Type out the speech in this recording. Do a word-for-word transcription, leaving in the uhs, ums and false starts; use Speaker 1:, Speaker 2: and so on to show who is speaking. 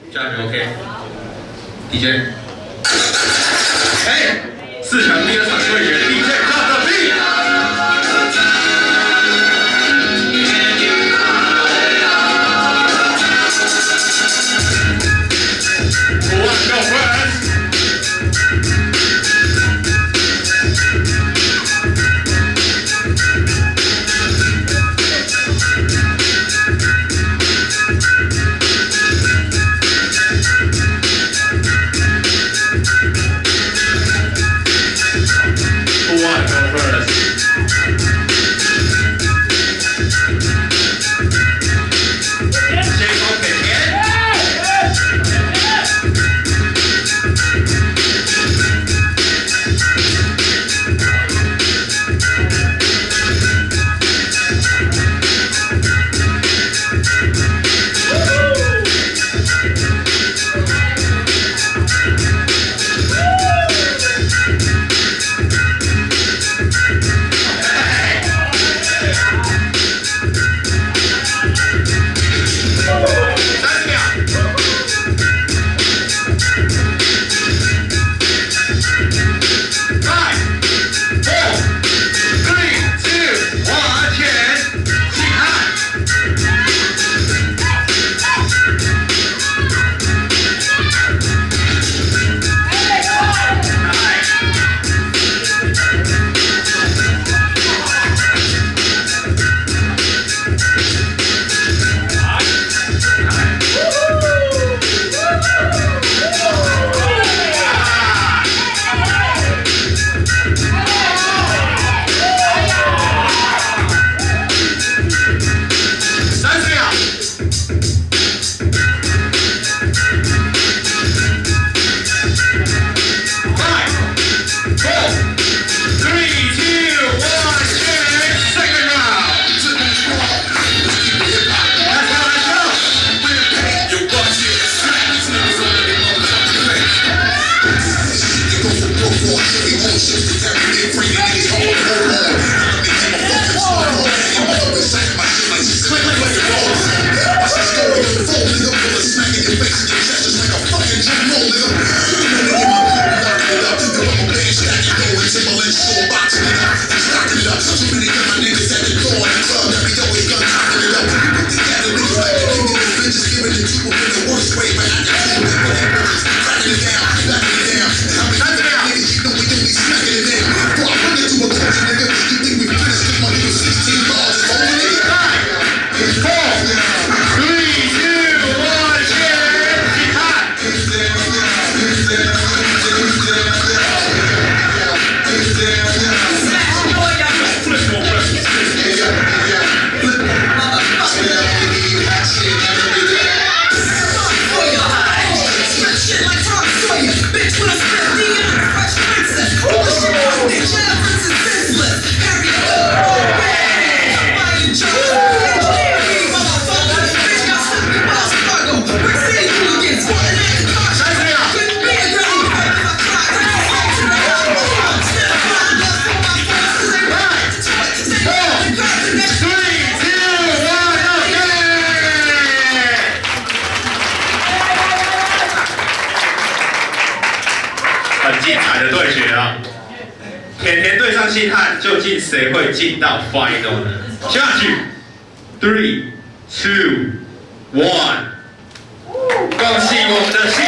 Speaker 1: 这样就 OK。D J， 哎，四强第二场队员 D J drop the beat。
Speaker 2: 很精彩的对决啊！甜甜对上星汉，究竟谁会进到 final 呢？下去 ，three, two, one， 恭喜我们的星